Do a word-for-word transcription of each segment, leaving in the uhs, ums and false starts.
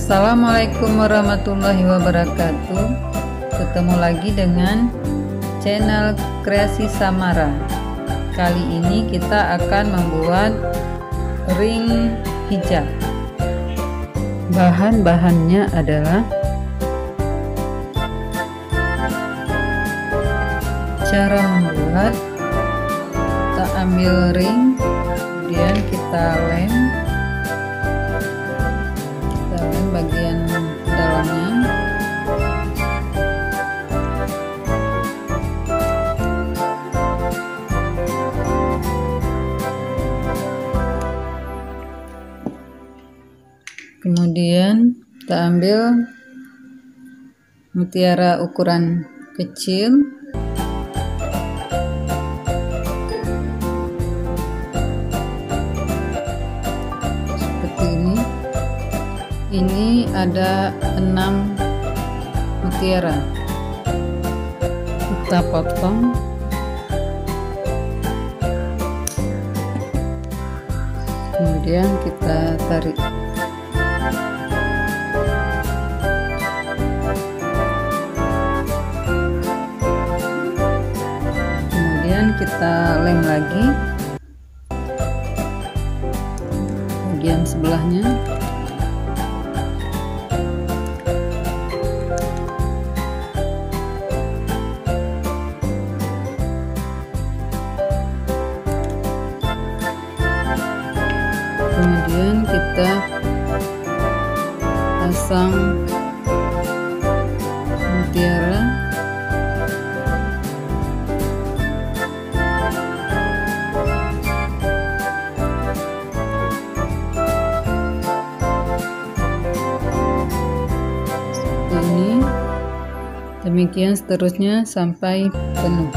Assalamualaikum warahmatullahi wabarakatuh. Ketemu lagi dengan channel Kreasi Samara. Kali ini kita akan membuat ring hijab. Bahan-bahannya adalah cara membuat: kita ambil ring, kemudian kita lem kita lem bagian dalamnya. Kemudian kita ambil mutiara ukuran kecil, seperti ini. Ini ada enam mutiara. Kita potong. Kemudian kita tarik. Kita lem lagi bagian sebelahnya. Kemudian kita pasang mutiara. Ini demikian seterusnya sampai penuh.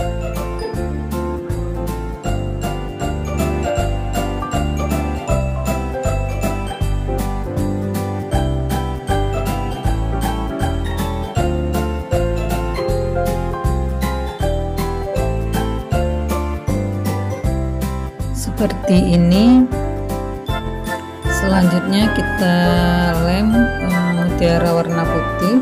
Seperti ini. Selanjutnya kita lem mutiara warna putih.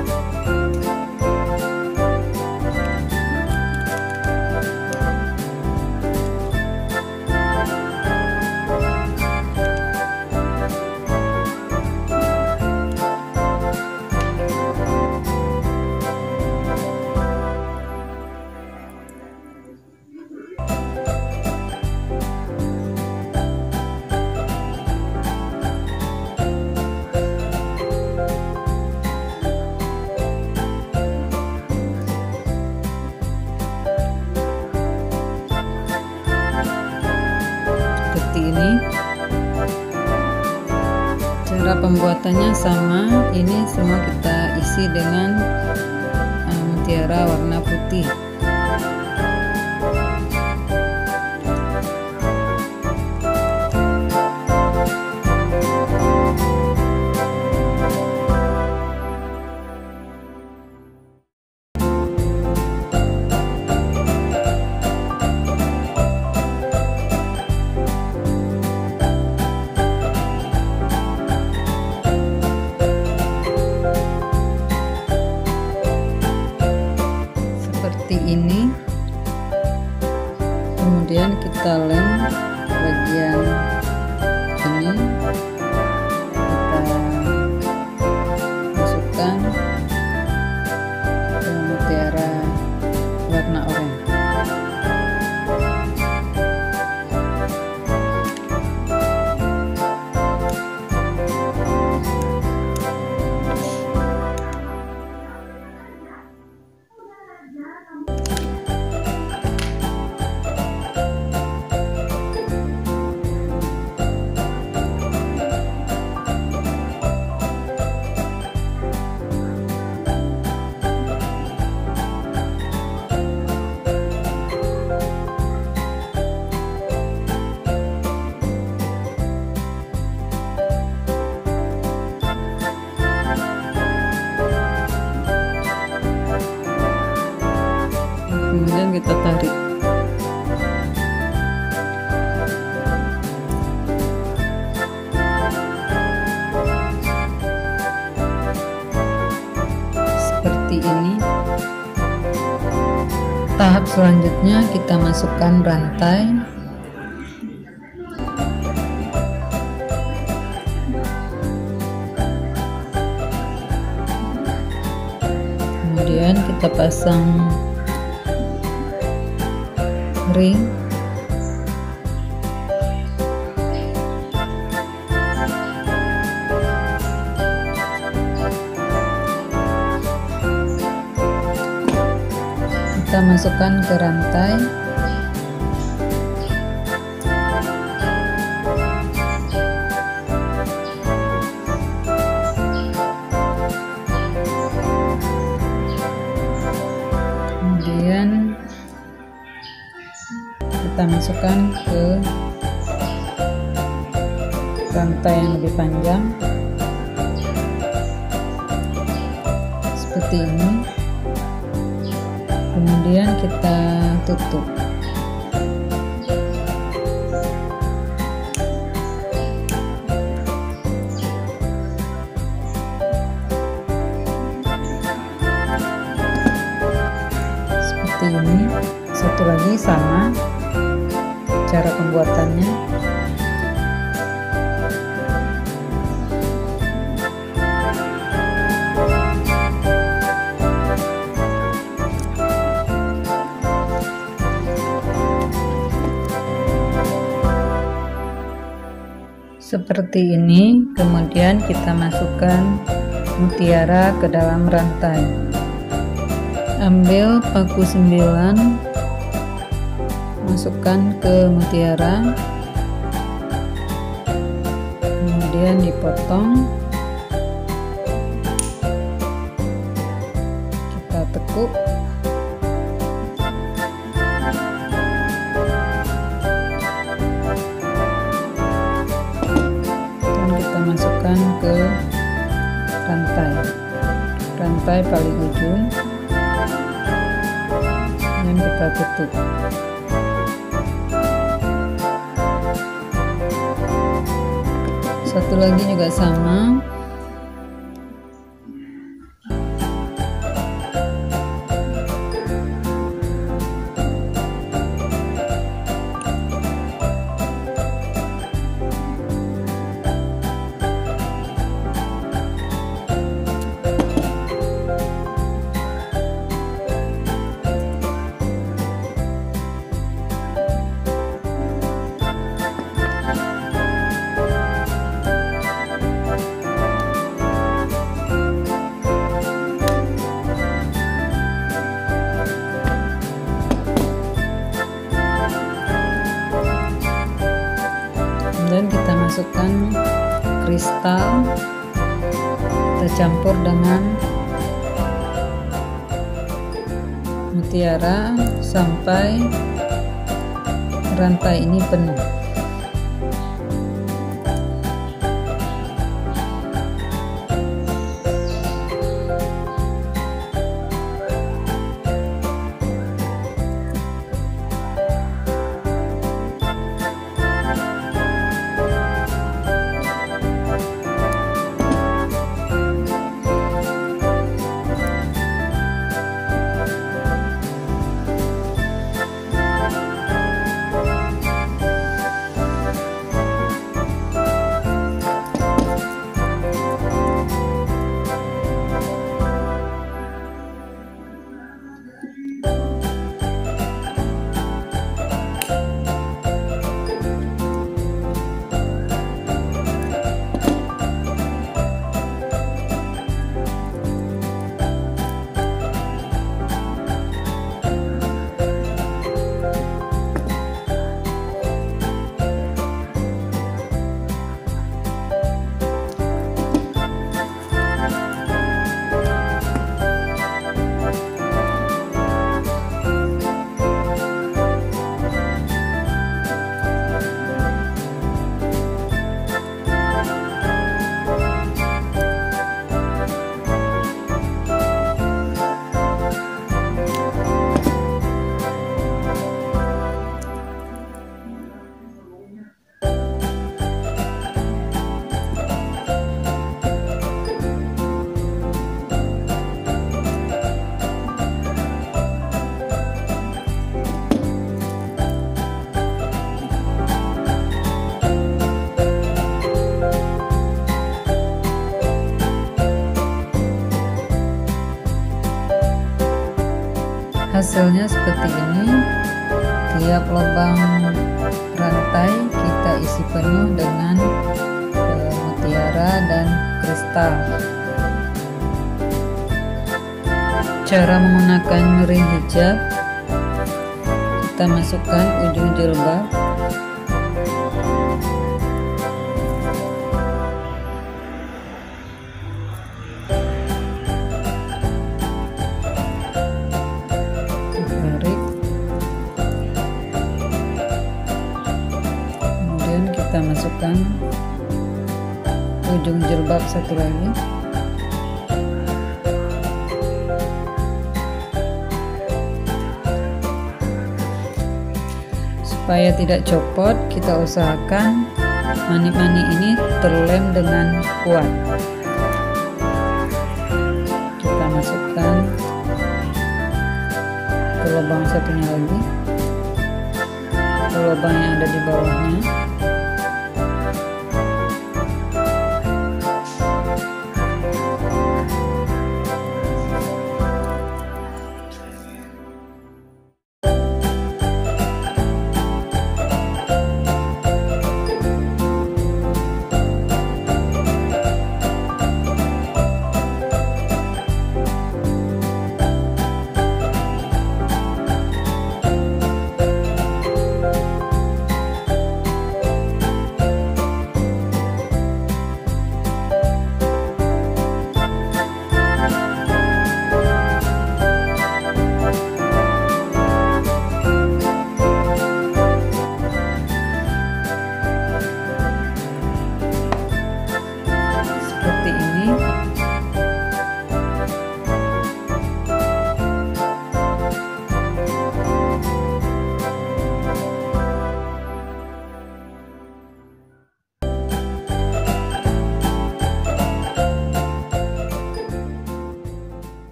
Ini cara pembuatannya sama. Ini semua kita isi dengan uh, mutiara warna putih. Ini kemudian kita lem bagian ini, kita masukkan ke mutiara warna oranye. Selanjutnya kita masukkan rantai. Kemudian kita pasang ring. Kita masukkan ke rantai. Kemudian kita masukkan ke rantai yang lebih panjang seperti ini. Kemudian kita tutup. Seperti ini. Satu lagi sama cara pembuatannya. Seperti ini. Kemudian kita masukkan mutiara ke dalam rantai. Ambil paku sembilan, masukkan ke mutiara, kemudian dipotong, kita tekuk. Masukkan ke rantai rantai paling ujung dan kita tutup. Satu lagi juga sama. Dan kita masukkan kristal, kita campur dengan mutiara sampai rantai ini penuh. hasilnya seperti ini. Tiap lubang rantai kita isi penuh dengan e, mutiara dan kristal. Cara menggunakan miring hijab, kita masukkan ujung jilbab, tarik, kemudian kita masukkan ujung jilbab satu lagi. Supaya tidak copot, kita usahakan mani-mani ini terlem dengan kuat. Kita masukkan ke lubang satunya lagi, ke lubang yang ada di bawahnya.